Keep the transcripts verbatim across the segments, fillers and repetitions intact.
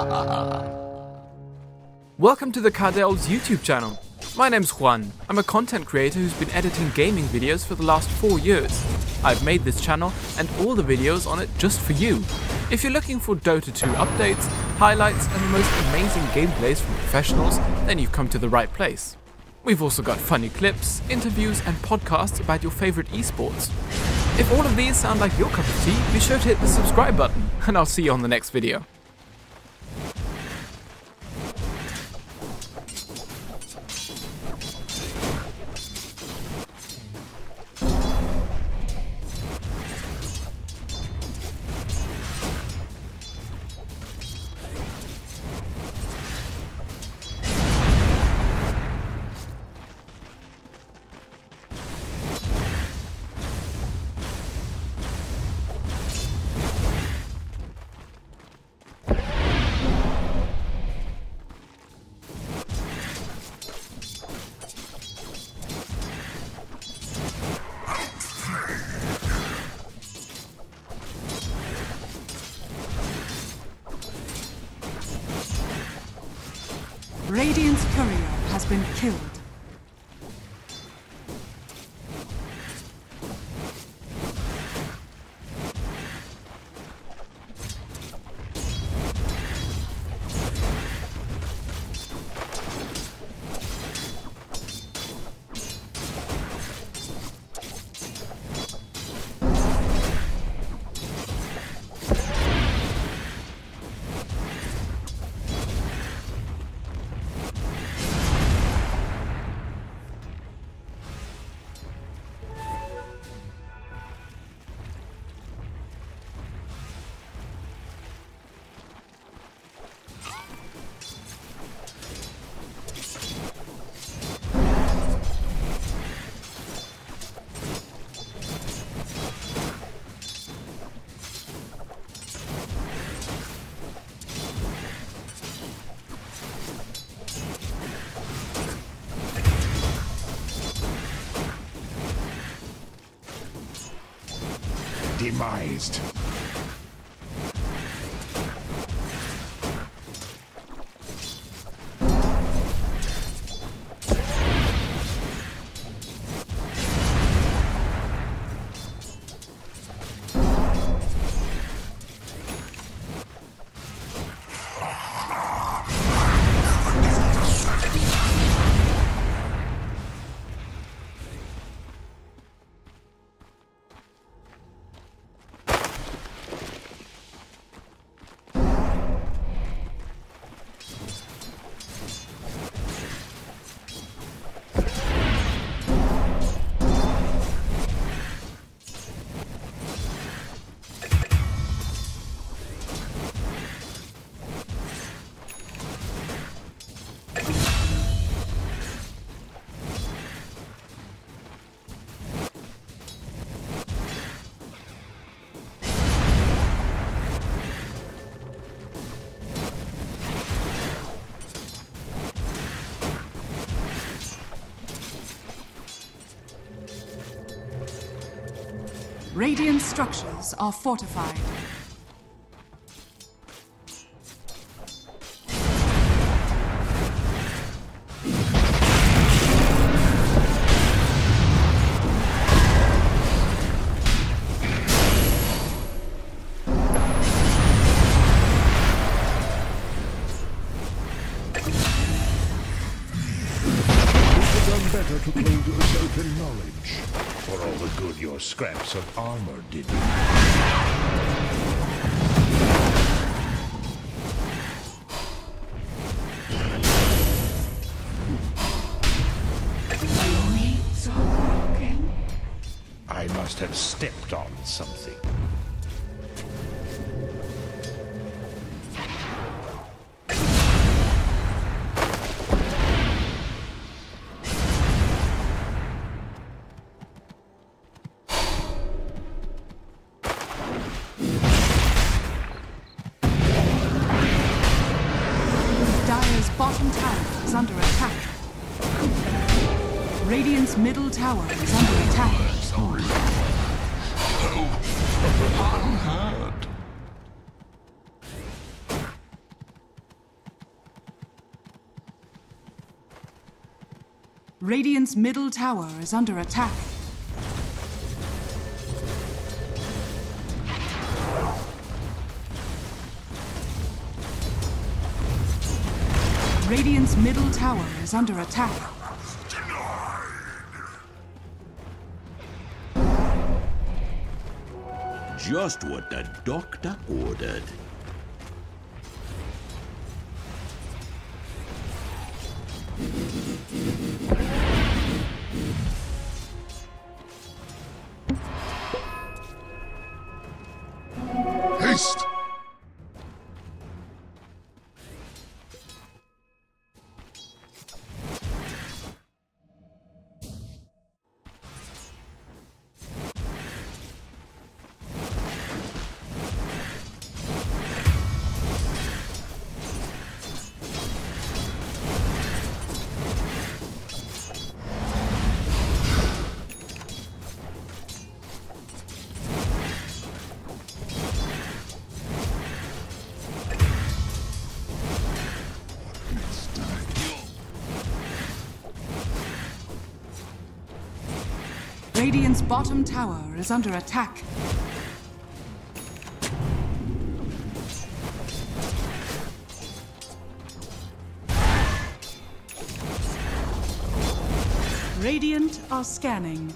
Welcome to the Cardel's YouTube channel. My name's Juan. I'm a content creator who's been editing gaming videos for the last four years. I've made this channel and all the videos on it just for you. If you're looking for Dota two updates, highlights and the most amazing gameplays from professionals, then you've come to the right place. We've also got funny clips, interviews and podcasts about your favorite esports. If all of these sound like your cup of tea, be sure to hit the subscribe button and I'll see you on the next video. Radiant's courier has been killed. Demised. Radiant structures are fortified. Better to cling to a certain knowledge, for all the good your scraps of armor did you. I must have stepped on something. Bottom tower is under attack. Radiant's middle tower is under attack. Unheard. Radiant's middle tower is under attack. Radiant's middle tower is under attack. Just what the doctor ordered. Haste! Radiant's bottom tower is under attack. Radiant are scanning.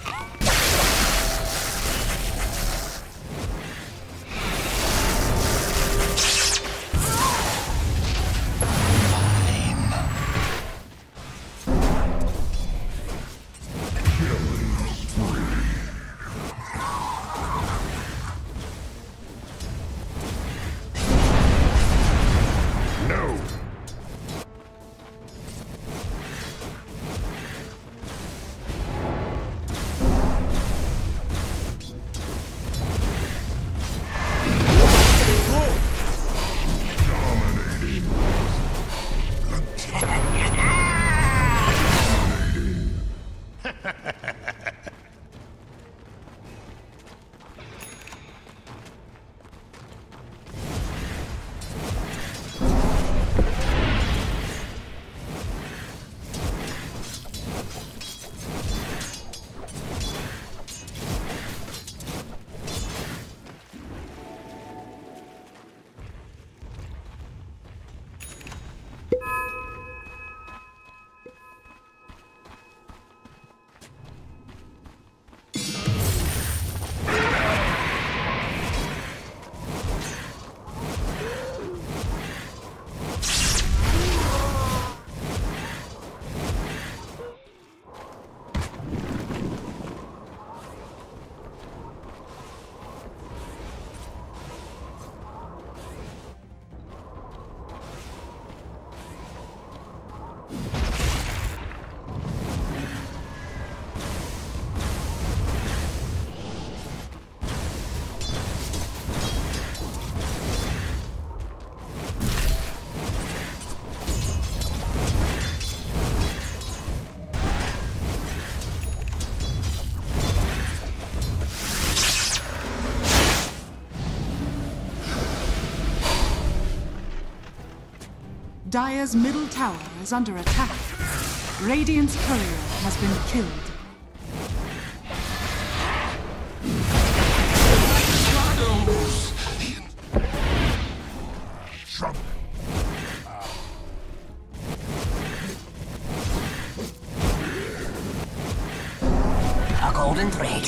Dire's middle tower is under attack. Radiant's courier has been killed. A golden thread.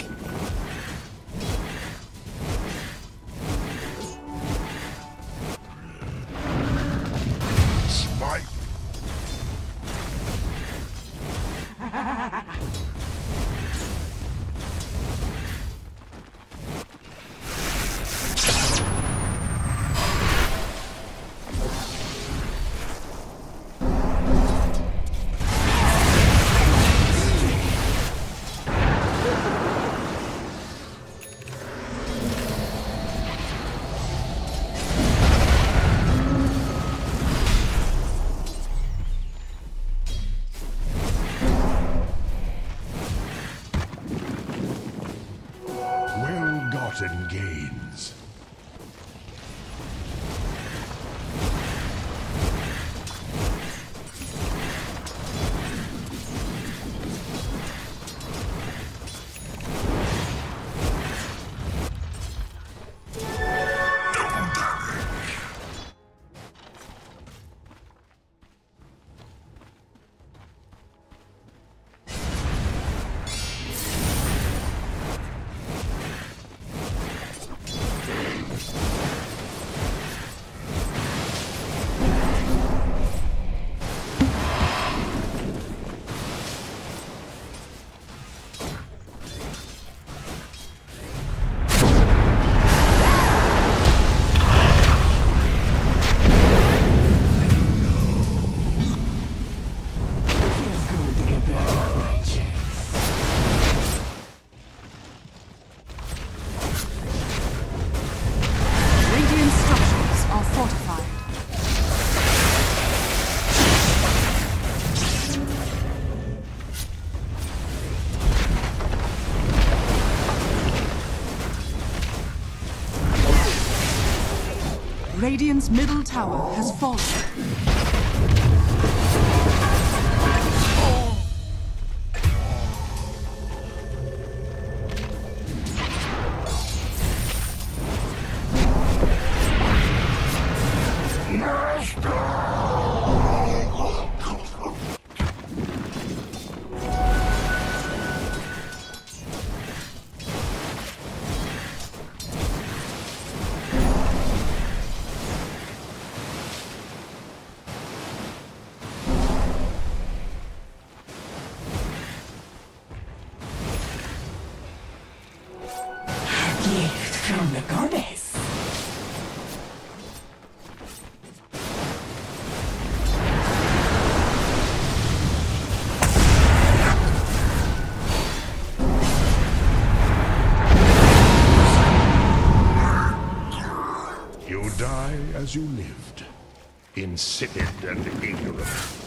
Radiant's middle tower has fallen. From the goddess. You die as you lived, insipid and ignorant.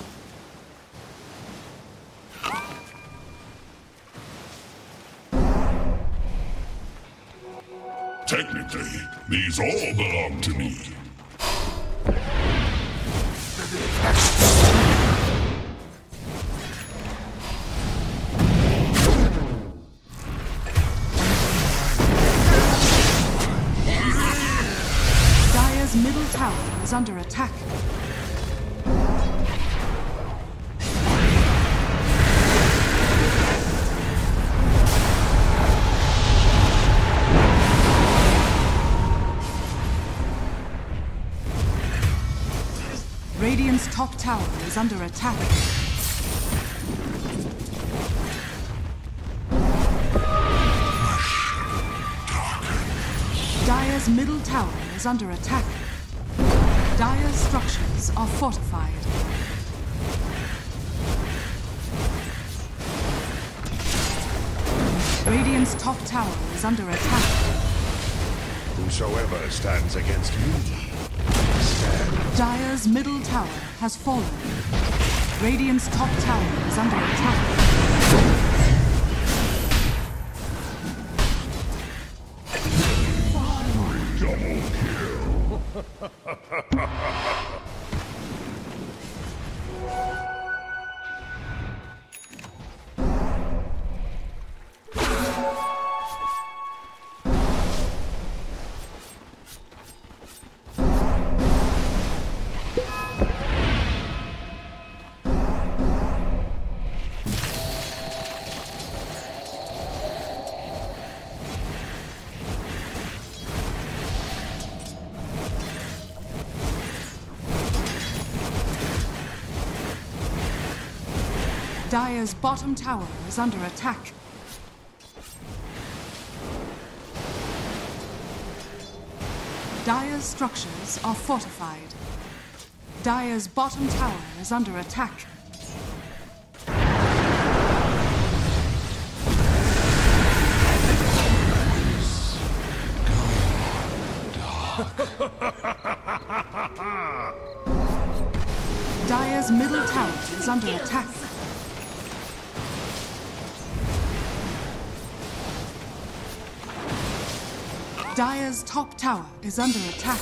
Technically, these all belong to me. Dire's middle tower is under attack. Radiant's top tower is under attack. Dire's middle tower is under attack. Dire's structures are fortified. Radiant's top tower is under attack. Whosoever stands against me, stand. Dire's middle tower has fallen. Radiant's top tower is under attack. Double kill. Dire's bottom tower is under attack. Dire's structures are fortified. Dire's bottom tower is under attack. Dire's middle tower is under attack. Dire's top tower is under attack.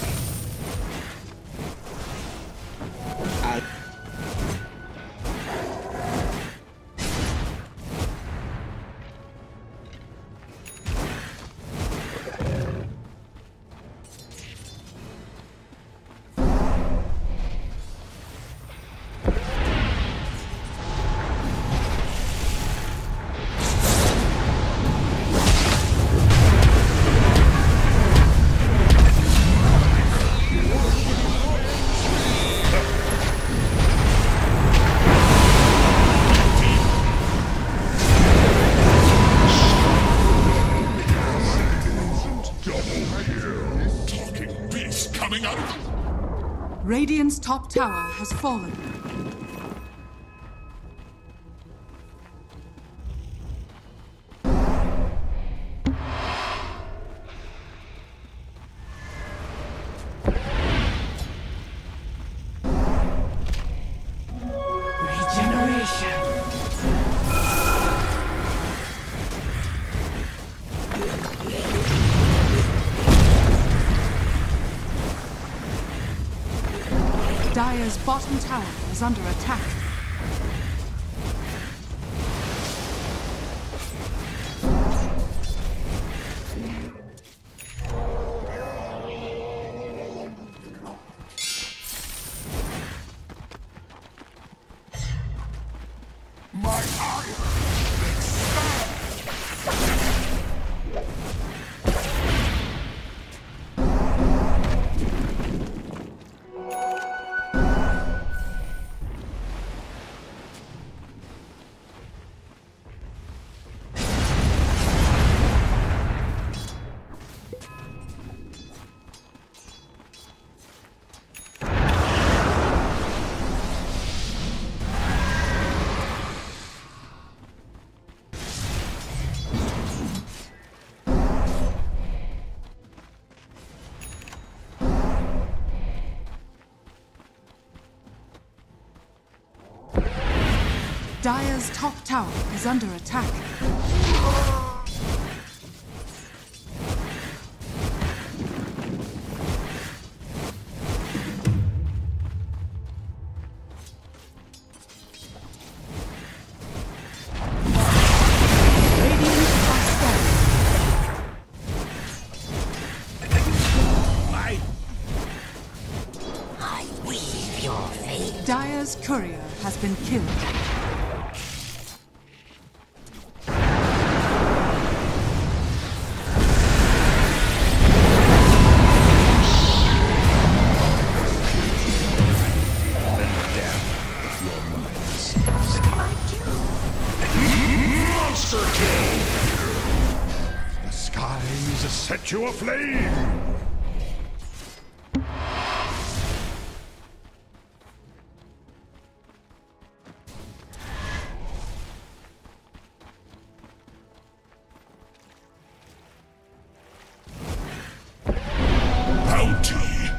Radiant's top tower has fallen. Dire's bottom tower is under attack. Dire's top tower is under attack. Radiant are scared. I weave your fate. Dire's courier has been killed. The skies set you aflame! Bounty.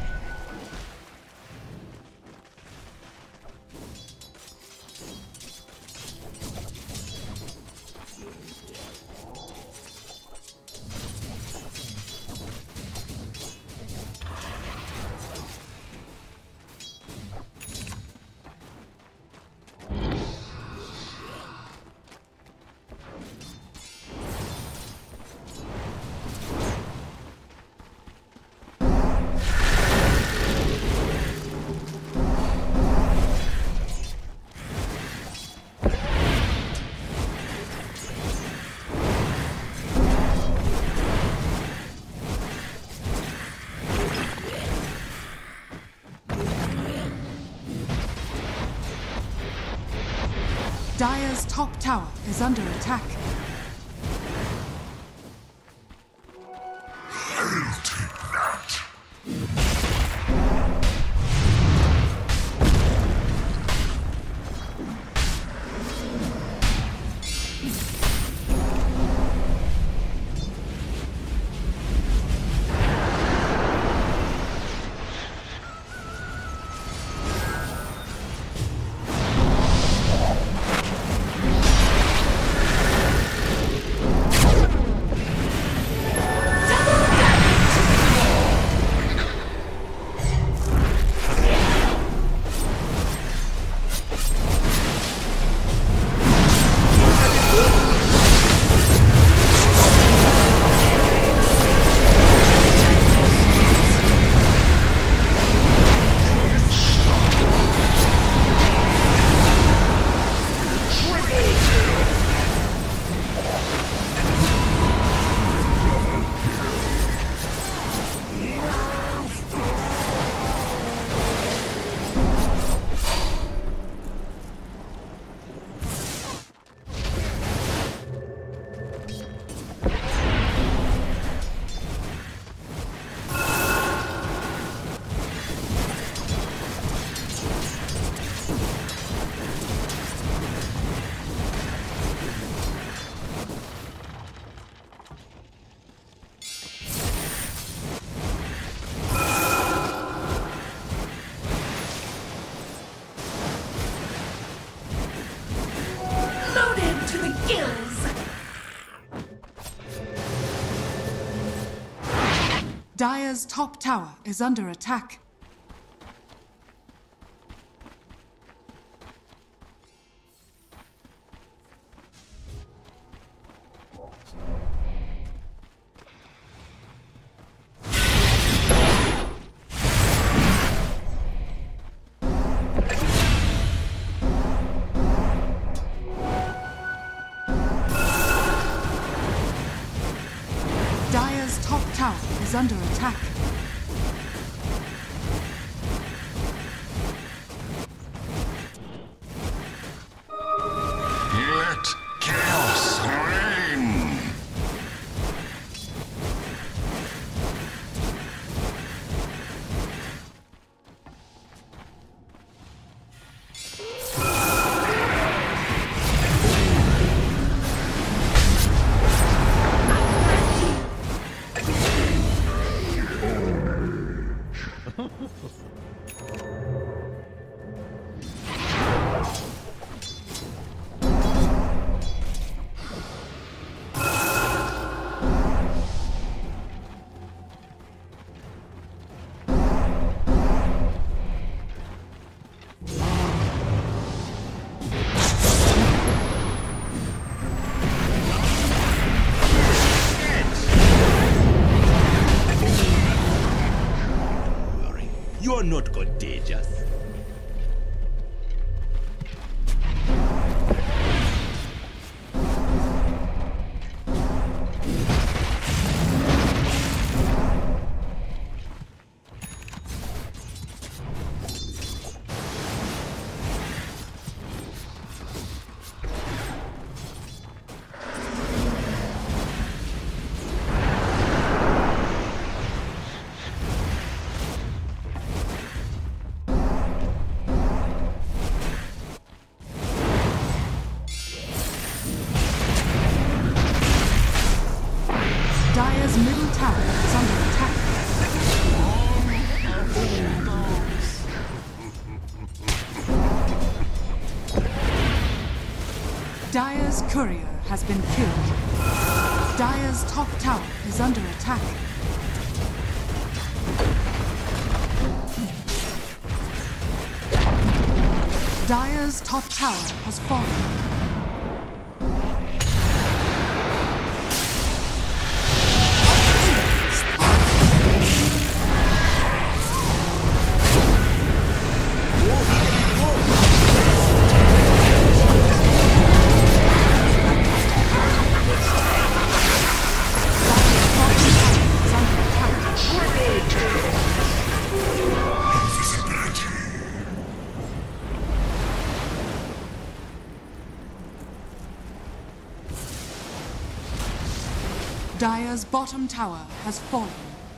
Dire's top tower is under attack. I'll take that. Dire's top tower is under attack. Dire's top tower is under attack. Let chaos reign! You're not contagious. Dire's middle tower is under attack. Dire's courier has been killed. Dire's top tower is under attack. Dire's top tower has fallen. Dire's bottom tower has fallen.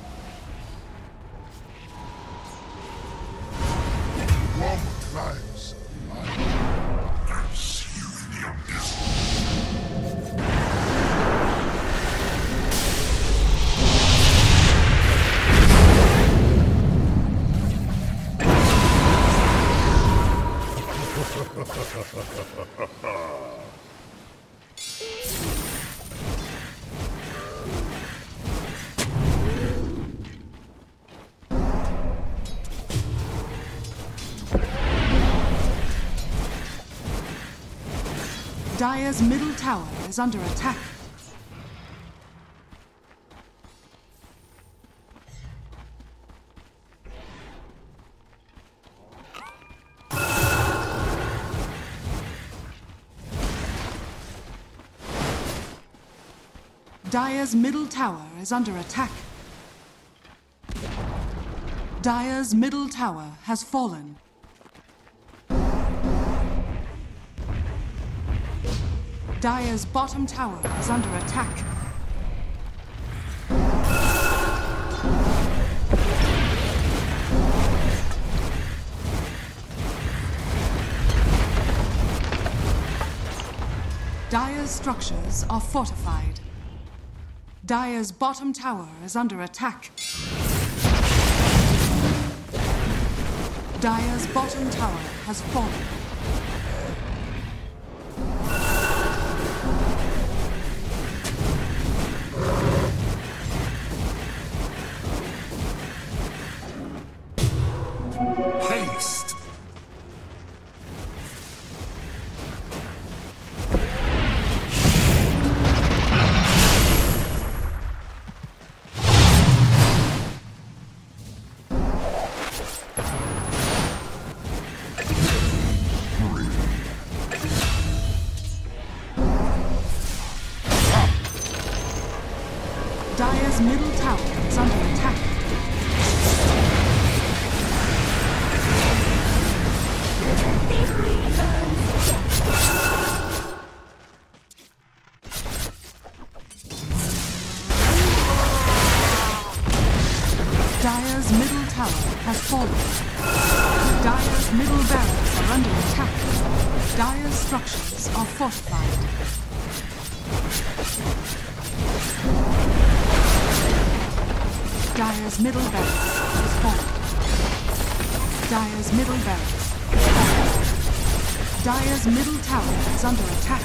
One climbs. I'll see you in the abyss. Dire's middle tower is under attack. Dire's middle tower is under attack. Dire's middle tower has fallen. Dire's bottom tower is under attack. Dire's structures are fortified. Dire's bottom tower is under attack. Dire's bottom tower has fallen. Haste! Dire's structures are fortified. Dire's middle barracks is falling. Dire's middle barracks is falling. Dire's middle tower is under attack.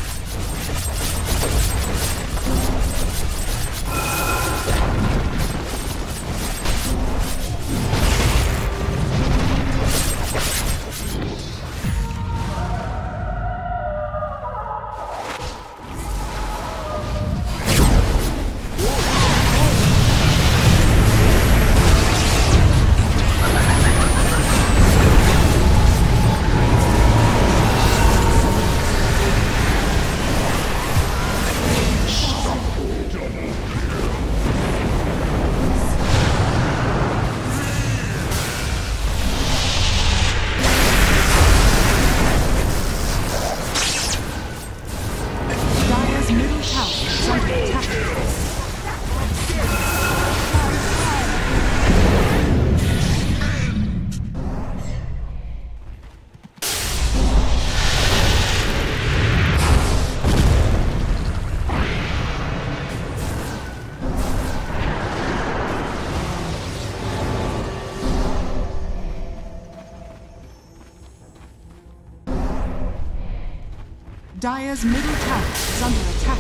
Dire's middle tower is under attack.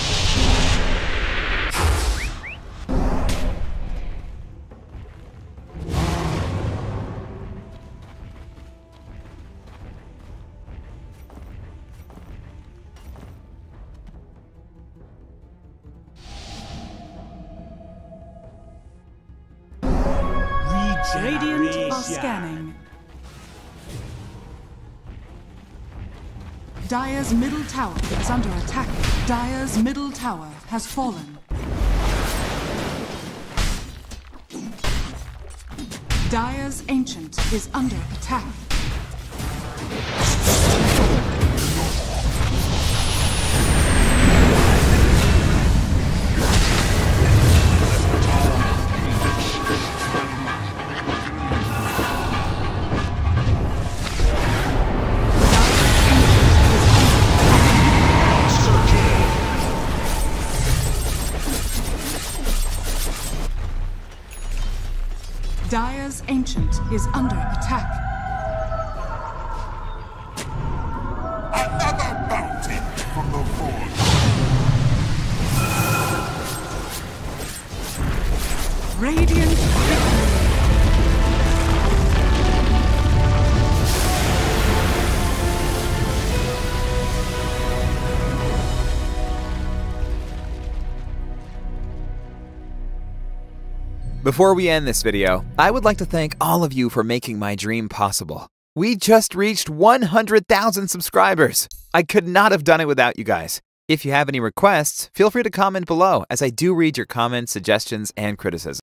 Radiant are scanning. Dire's middle tower is under attack. Dire's middle tower has fallen. Dire's ancient is under attack. Dire's ancient is under attack. Another bounty from the Lord. Radiant victory. Before we end this video, I would like to thank all of you for making my dream possible. We just reached one hundred thousand subscribers. I could not have done it without you guys. If you have any requests, feel free to comment below, as I do read your comments, suggestions, and criticism.